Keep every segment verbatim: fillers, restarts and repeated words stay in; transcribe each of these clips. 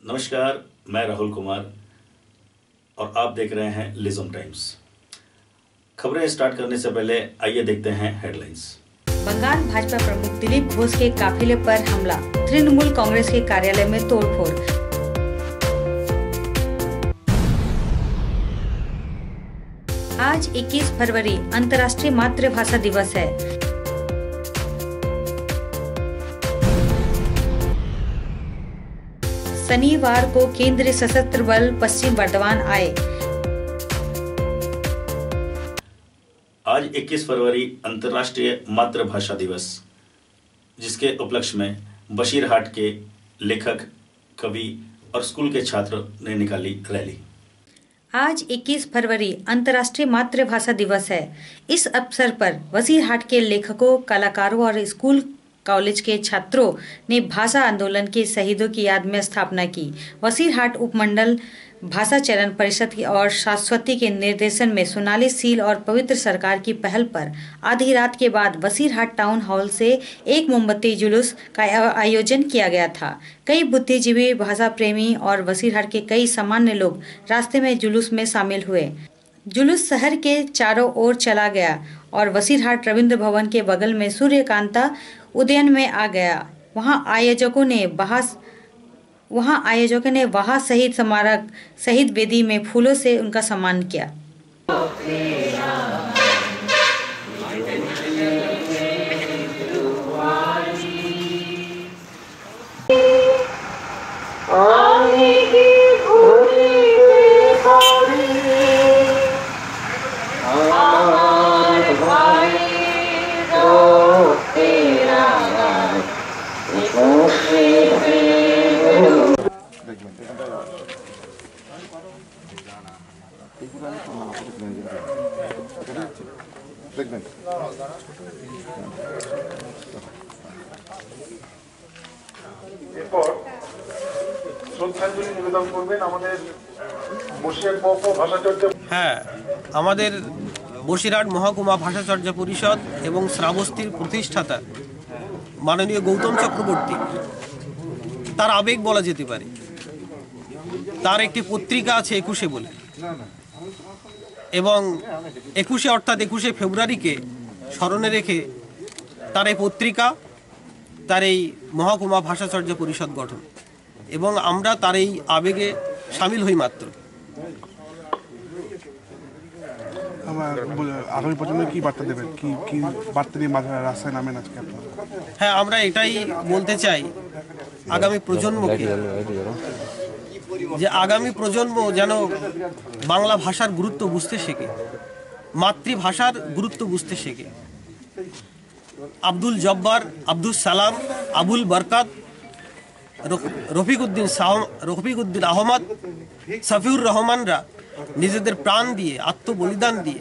नमस्कार, मैं राहुल कुमार और आप देख रहे हैं लिज्म टाइम्स। खबरें स्टार्ट करने से पहले आइए देखते हैं हेडलाइंस। बंगाल भाजपा प्रमुख दिलीप घोष के काफिले पर हमला, तृणमूल कांग्रेस के कार्यालय में तोड़फोड़। आज इक्कीस फरवरी अंतर्राष्ट्रीय मातृभाषा दिवस है। शनिवार को केंद्रीय सशस्त्र बल पश्चिम बर्दवान आए। आज इक्कीस फरवरी अंतर्राष्ट्रीय मातृभाषा दिवस, जिसके उपलक्ष्य में बशीरहाट के लेखक, कवि और स्कूल के छात्र ने निकाली रैली। आज इक्कीस फरवरी अंतर्राष्ट्रीय मातृभाषा दिवस है। इस अवसर पर बशीरहाट के लेखकों, कलाकारों और स्कूल कॉलेज के छात्रों ने भाषा आंदोलन के शहीदों की याद में स्थापना की। बशीरहाट उपमंडल भाषा चरण परिषद और शाश्वती के निर्देशन में सोनाली सील और पवित्र सरकार की पहल पर आधी रात के बाद बशीरहाट टाउन हॉल से एक मोमबत्ती जुलूस का आयोजन किया गया था। कई बुद्धिजीवी, भाषा प्रेमी और बशीरहाट के कई सामान्य लोग रास्ते में जुलूस में शामिल हुए। जुलूस शहर के चारों ओर चला गया और बशीरहाट रविंद्र भवन के बगल में सूर्यकांता उद्यान में आ गया। वहां आयोजकों ने बहास वहां आयोजकों ने वहां शहीद स्मारक, शहीद वेदी में फूलों से उनका सम्मान किया। এরপর শ্রদ্ধাঞ্জলি নিবেদন করবেন আমাদের বসিরহাট মহকুমা ভাষাচর্চা হ্যাঁ আমাদের বসিরহাট মহকুমা ভাষাচর্চা পরিষদ এবং শ্রাবস্তীর প্রতিষ্ঠাতা মাননীয় গৌতম চক্রবর্তী, তার আবেগ বলা যেতে পারে। তার একটি পত্রিকা আছে একুশে বলে, এবং একুশে অর্থাৎ একুশে ফেব্রুয়ারিকে স্মরণে রেখে তার এই পত্রিকা, তার এই মহকুমা ভাষাচর্চা পরিষদ গঠন, এবং আমরা তার এই আবেগে সামিল হই মাত্র। আগামী প্রজন্মে কি বার্তা দেবেন, কি কি বার্তা নিয়ে রাস্তায় নামেন আজকে আপনারা? হ্যাঁ, আমরা এটাই বলতে চাই আগামী প্রজন্মকে, যে আগামী প্রজন্ম যেন বাংলা ভাষার গুরুত্ব বুঝতে শেখে, মাতৃভাষার গুরুত্ব বুঝতে শেখে। আব্দুল জব্বার, আব্দুল সালাম, আবুল বরকাত, রফিকুদ্দিন রফিকুদ্দিন আহমদ, সফিউর রহমানরা নিজেদের প্রাণ দিয়ে, আত্মবলিদান দিয়ে।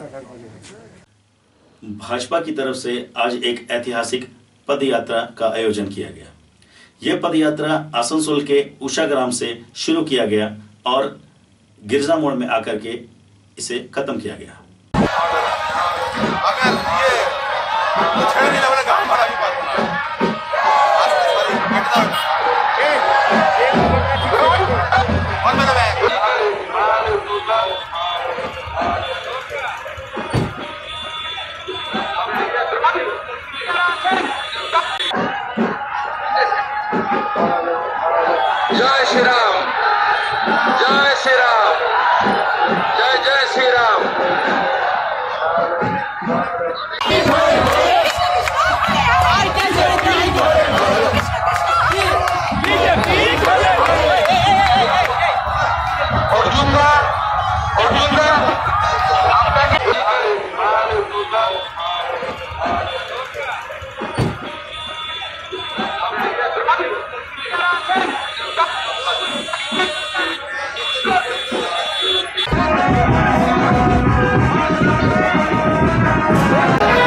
भाजपा की तरफ से आज एक ऐतिहासिक पद यात्रा का आयोजन किया गया। यह पद यात्रा आसनसोल के उषा ग्राम से शुरू किया गया और गिरजा मोड़ में आकर के इसे खत्म किया गया। जय श्री राम, जय श्री राम, जय जय श्री राम। अर्जुनदा अर्जुनदा Thank you.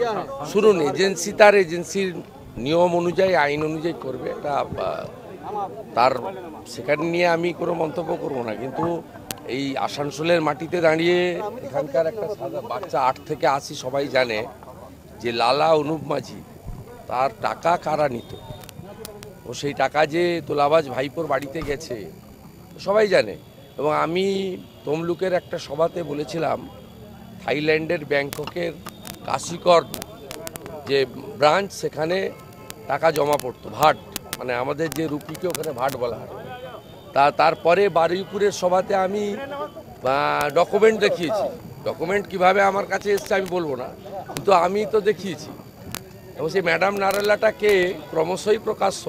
শুনুন, এজেন্সি তার এজেন্সির নিয়ম অনুযায়ী আইন অনুযায়ী করবে, এটা তার সেখানে নিয়ে আমি কোনো মন্তব্য করব না। কিন্তু এই আসানসোলের মাটিতে দাঁড়িয়ে এখানকার একটা সাদা বাচ্চা আট থেকে আশি সবাই জানে যে লালা অনুপ মাঝি তার টাকা কারা নিত, ও সেই টাকা যে তোলাবাজ ভাইপোর বাড়িতে গেছে সবাই জানে। এবং আমি তমলুকের একটা সভাতে বলেছিলাম, থাইল্যান্ডের ব্যাংককের কাশিকর যে ব্রাঞ্চ, সেখানে টাকা জমা পড়তো ভাট, মানে আমাদের যে রুপিকে ওখানে ভাট বলা হয়। তা তারপরে বারুইপুরের সভাতে আমি ডকুমেন্ট দেখিয়েছি। ডকুমেন্ট কিভাবে আমার কাছে এসছে আমি বলবো না, কিন্তু আমি তো দেখিয়েছি। এবং সেই ম্যাডাম নারেলাটাকে ক্রমশই প্রকাশ্য,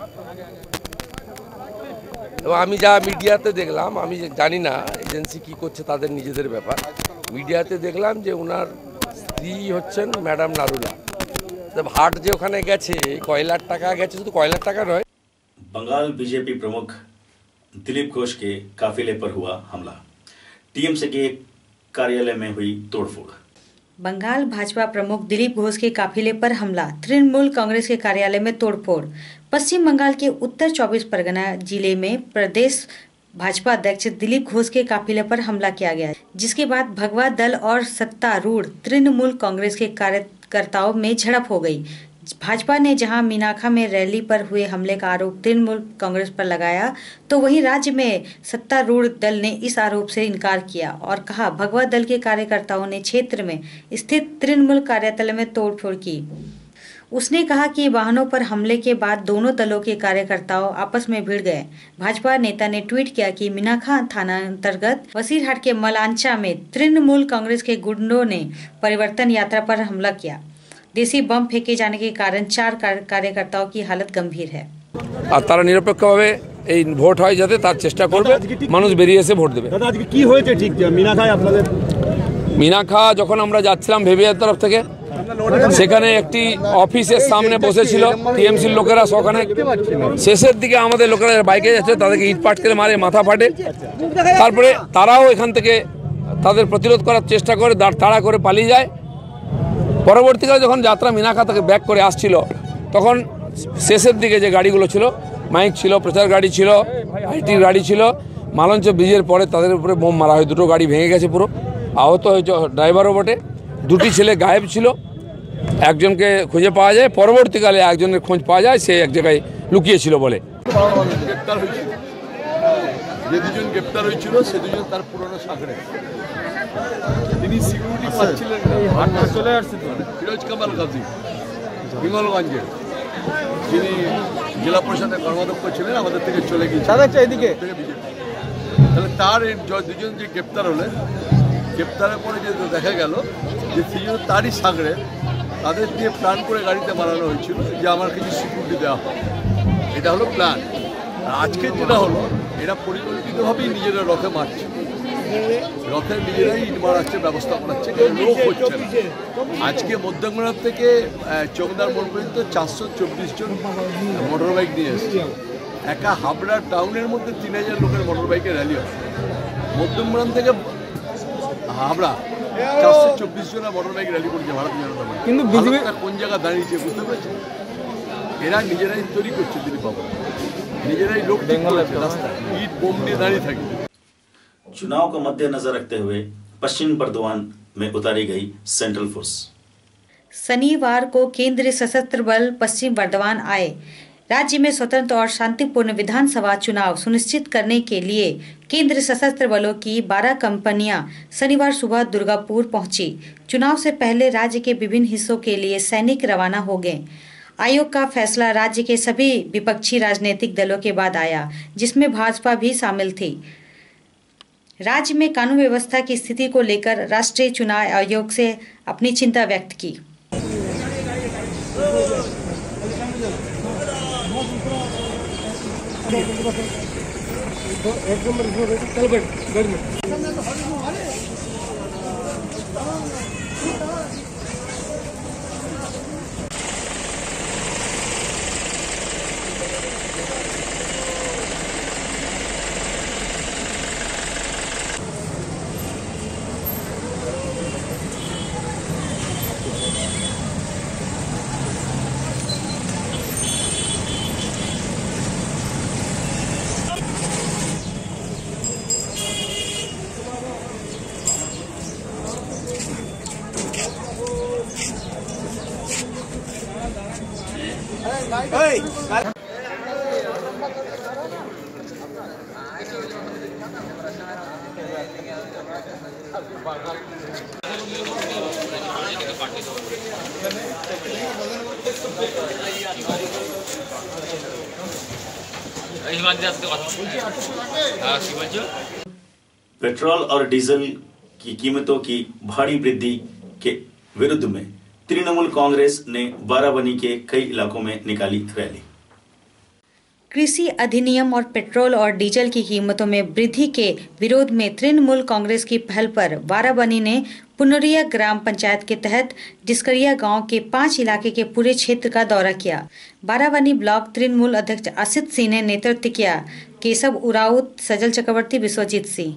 এবং আমি যা মিডিয়াতে দেখলাম, আমি জানি না এজেন্সি কি করছে তাদের নিজেদের ব্যাপার, মিডিয়াতে দেখলাম যে ওনার স্ত্রী হচ্ছেন ম্যাডাম নারুলা। ভাট যে ওখানে গেছে, কয়লার টাকা গেছে, শুধু কয়লার টাকা নয়। बंगाल बीजेपी प्रमुख दिलीप घोष के काफिले पर हुआ हमला, टीएमसी के कार्यालय में हुई तोड़फोड़। बंगाल भाजपा प्रमुख दिलीप घोष के काफिले पर हमला, तृणमूल कांग्रेस के कार्यालय में तोड़फोड़। पश्चिम बंगाल के उत्तर चौबीस परगना जिले में प्रदेश भाजपा अध्यक्ष दिलीप घोष के काफिले पर हमला किया गया, जिसके बाद भगवा दल और सत्तारूढ़ तृणमूल कांग्रेस के कार्यकर्ताओं में झड़प हो गई। भाजपा ने जहां मीनाखा में रैली पर हुए हमले का आरोप तृणमूल कांग्रेस पर लगाया, तो वहीं राज्य में सत्तारूढ़ दल ने इस आरोप से इनकार किया और कहा भगवा दल के कार्यकर्ताओं ने क्षेत्र में स्थित तृणमूल कार्यालय में तोड़फोड़ की। उसने कहा कि वाहनों पर हमले के बाद दोनों दलों के कार्यकर्ताओं आपस में भिड़ गए। भाजपा नेता ने ट्वीट किया कि मीनाखा थाना अंतर्गत वसीरहाट के मलांचा में तृणमूल कांग्रेस के गुंडों ने परिवर्तन यात्रा पर हमला किया। देसी बम फेंके जाने के कारण चार कार्यकर्ताओं की हालत गंभीर है। আর তারা নিরপেক্ষভাবে এই ভোট হয় যাতে তার চেষ্টা করবে, মানুষ বেরিয়ে এসে ভোট দেবে। দাদা আজকে কি হয়েছে ঠিক মিনাখায় আপনাদের? মিনাখা যখন আমরা যাচ্ছিলাম ভেবিয়ার তরফ থেকে, সেখানে একটি অফিসের সামনে বসেছিল টিএমসির লোকেরা, সেখানে শেষের দিকে আমাদের লোকেরা বাইকে যাচ্ছে, তাদেরকে ইট পাটকেল মারে, মাথা ফাটে। তারপরে তারাও এখান থেকে তাদের প্রতিরোধ করার চেষ্টা করে, তাড়া করে পালিয়ে যায়। পরবর্তীকালে যখন যাত্রা মিনাখা থেকে ব্যাক করে আসছিল, তখন শেষের দিকে যে গাড়িগুলো ছিল, মাইক ছিল, প্রচার গাড়ি ছিল, আইটির গাড়ি ছিল, মালঞ্চ ব্রিজের পরে তাদের উপরে বোম মারা হয়। দুটো গাড়ি ভেঙে গেছে, পুরো আহত হয়েছে ড্রাইভারও বটে। দুটি ছেলে গায়েব ছিল, একজনকে খুঁজে পাওয়া যায়, পরবর্তীকালে একজনের খোঁজ পাওয়া যায়, সে এক জায়গায় লুকিয়েছিল বলে। গ্রেপ্তার হয়েছিল, যে দুজন গ্রেপ্তার হয়েছিল সে দুজন তার পুরনো সাগরে, তিনি সিকিউরিটি পাচ্ছিলেন না। চলে আসছে ফিরোজ কামাল গাজী হিঙ্গলগঞ্জের, যিনি জেলা পরিষদের কর্মাধ্যক্ষ ছিলেন, আমাদের থেকে চলে গিয়েছে এদিকে। তাহলে তার এই দুজন যে গ্রেপ্তার হলেন, গ্রেপ্তারের পরে যে দেখা গেল যে তিনজন তারই সাগরে, তাদের দিয়ে প্ল্যান করে গাড়িতে বানানো হয়েছিল যে আমার কিছু সিকিউরিটি দেওয়া হয়, এটা হলো প্ল্যান। আর আজকে যেটা হলো, এরা পরিকল্পিতভাবেই নিজেরা রথে মারছে, রথে নিজেরাই ইট মারাচ্ছে, ব্যবস্থা করাচ্ছে, লোক হচ্ছে না। আজকে মধ্যমগ্রাম থেকে চৌকদার মোড় পর্যন্ত চারশো চব্বিশ জন মোটর বাইক নিয়ে এসেছে। একা হাবড়া টাউনের মধ্যে তিন হাজার লোকের মোটর বাইকের র্যালি হয়। মধ্যমগ্রাম থেকে হাবড়া চারশো চব্বিশ জনের মোটর বাইক র্যালি করছে ভারতীয় জনতা পার্টি। কিন্তু বিজেপিটা কোন জায়গায় দাঁড়িয়েছে বুঝতে পারছেন? এরা নিজেরাই তৈরি করছে দিলীপ বাবু, নিজেরাই লোক রাস্তায় ইট বোম নিয়ে দাঁড়িয়ে থাকে। चुनाव को मद्देनजर रखते हुए पश्चिम बर्दवान में उतारी गई सेंट्रल फोर्स। शनिवार को केंद्रीय सशस्त्र बल पश्चिम बर्दवान आए। राज्य में स्वतंत्र और शांतिपूर्ण विधानसभा चुनाव सुनिश्चित करने के लिए केंद्रीय सशस्त्र बलों की बारह कंपनियां शनिवार सुबह दुर्गापुर पहुंची। चुनाव से पहले राज्य के विभिन्न हिस्सों के लिए सैनिक रवाना हो गए। आयोग का फैसला राज्य के सभी विपक्षी राजनीतिक दलों के बाद आया, जिसमें भाजपा भी शामिल थी। राज्य में कानून व्यवस्था की स्थिति को लेकर राष्ट्रीय चुनाव आयोग से अपनी चिंता व्यक्त की। पेट्रोल और डीजल की कीमतों की भारी वृद्धि के विरुद्ध में तृणमूल कांग्रेस ने बाराबनी के कई इलाकों में निकाली रैली। कृषि अधिनियम और पेट्रोल और डीजल की कीमतों में वृद्धि के विरोध में तृणमूल कांग्रेस की पहल पर बाराबनी ने पुनरिया ग्राम पंचायत के तहत डिस्करिया गांव के पांच इलाके के पूरे क्षेत्र का दौरा किया। बाराबनी ब्लॉक तृणमूल अध्यक्ष आसित सिंह ने नेतृत्व किया। केशव उराउत, सजल चक्रवर्ती, विश्वजीत सिंह।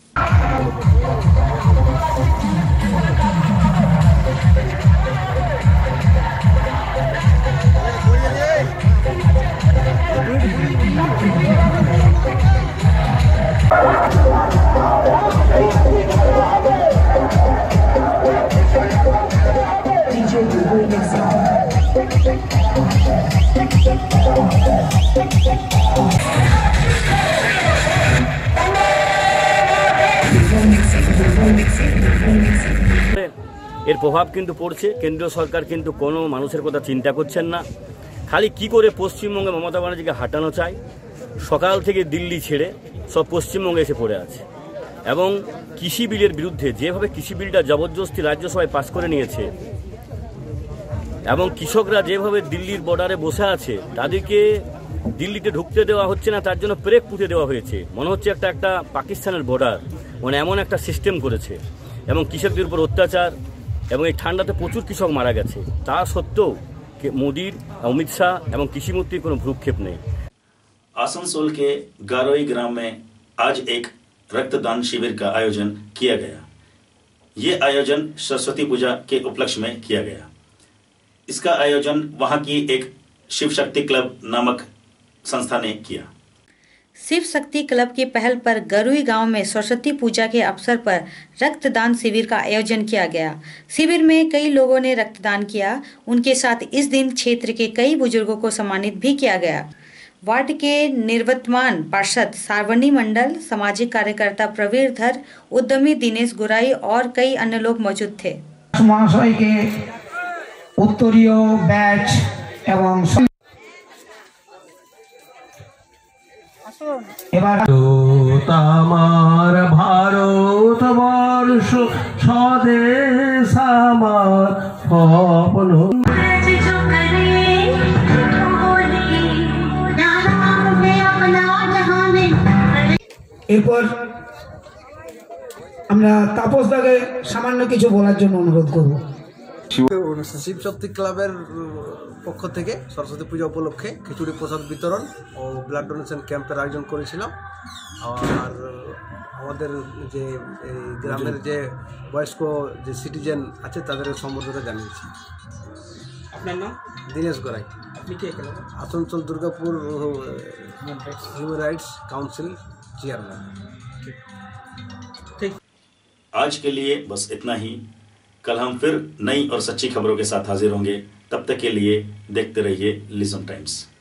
এর প্রভাব কিন্তু পড়ছে। কেন্দ্রীয় সরকার কিন্তু কোনো মানুষের কথা চিন্তা করছেন না, খালি কি করে পশ্চিমবঙ্গে মমতা ব্যানার্জিকে হাঁটানো চায়। সকাল থেকে দিল্লি ছেড়ে সব পশ্চিমবঙ্গে এসে পড়ে আছে এবং কৃষি বিলের বিরুদ্ধে যেভাবে কৃষি বিলটা জবরদস্তি রাজ্যসভায় পাস করে নিয়েছে এবং কৃষকরা যেভাবে দিল্লির বর্ডারে বসে আছে তাদেরকে দিল্লিতে ঢুকতে দেওয়া হচ্ছে না, তার জন্য ব্রেক পুঁতে দেওয়া হয়েছে। মনে হচ্ছে একটা একটা পাকিস্তানের বর্ডার, মানে এমন একটা সিস্টেম করেছে এবং কৃষকদের উপর অত্যাচার এবং এই ঠান্ডাতে প্রচুর কৃষক মারা গেছে। তা সত্ত্বেও মোদীর, অমিত শাহ এবং কৃষিমন্ত্রীর কোনো ভ্রুক্ষেপ নেই। आसनसोल के गारोई ग्राम में आज एक रक्तदान शिविर का आयोजन किया गया। ये आयोजन सरस्वती पूजा के उपलक्ष्य में किया गया। इसका आयोजन वहां की एक शिव शक्ति क्लब नामक संस्था ने किया। शिव शक्ति क्लब की पहल पर गरुई गांव में सरस्वती पूजा के अवसर पर रक्तदान शिविर का आयोजन किया गया। शिविर में कई लोगों ने रक्तदान किया। उनके साथ इस दिन क्षेत्र के कई बुजुर्गों को सम्मानित भी किया गया। वार्ड के निवर्तमान पार्षद सावनी मंडल, सामाजिक कार्यकर्ता प्रवीर धर, उद्यमी दिनेश गुराई और कई अन्य लोग मौजूद थे। महाशय के उत्तरीय बैच एवं আমার ভারত বর্ষ স্বদেশ আমার স্বপ্ন। এরপর আমরা তাপস দাকে সামান্য কিছু বলার জন্য অনুরোধ করব। শিব শক্তি ক্লাবের পক্ষ থেকে সরস্বতী পূজা উপলক্ষে খিচুড়ি প্রসাদ বিতরণ ও ব্লাড ডোনেশন ক্যাম্পের আয়োজন করেছিলাম। আর আমাদের যে এই গ্রামের যে বয়স্ক যে সিটিজেন আছে তাদের সম্বর্ধনা জানিয়েছি। আপনার নাম? দিনেশ গড়াই। আপনি কে? Asansol Durgapur human rights council chairman. ठीक, आज के लिए बस इतना ही। कल हम फिर नई और सच्ची खबरों के साथ हाजिर होंगे। तब तक के लिए देखते रहिए लिसन टाइम्स।